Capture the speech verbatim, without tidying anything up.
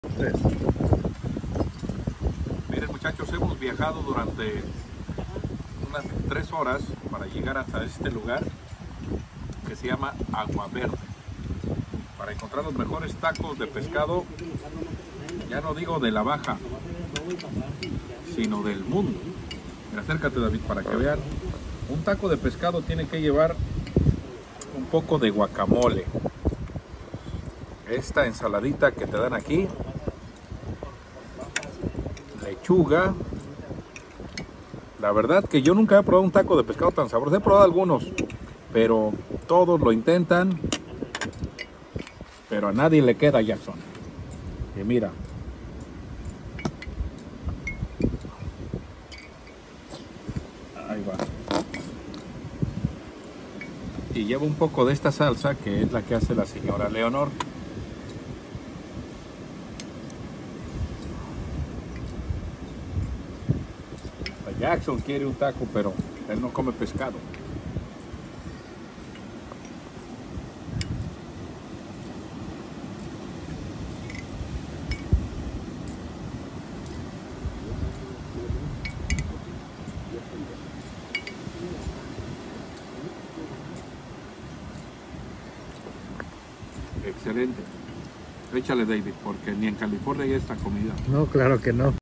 Tres. Miren, muchachos, hemos viajado durante unas tres horas para llegar hasta este lugar que se llama Agua Verde, para encontrar los mejores tacos de pescado, ya no digo de la Baja, sino del mundo. Mira, acércate, David, para que vean. Un taco de pescado tiene que llevar un poco de guacamole, esta ensaladita que te dan aquí, lechuga. La verdad que yo nunca he probado un taco de pescado tan sabroso. He probado algunos, pero todos lo intentan, pero a nadie le queda Jackson. Y mira, ahí va. Y lleva un poco de esta salsa, que es la que hace la señora Leonor. Jackson quiere un taco, pero él no come pescado. Excelente. Échale, David, porque ni en California hay esta comida. No, claro que no.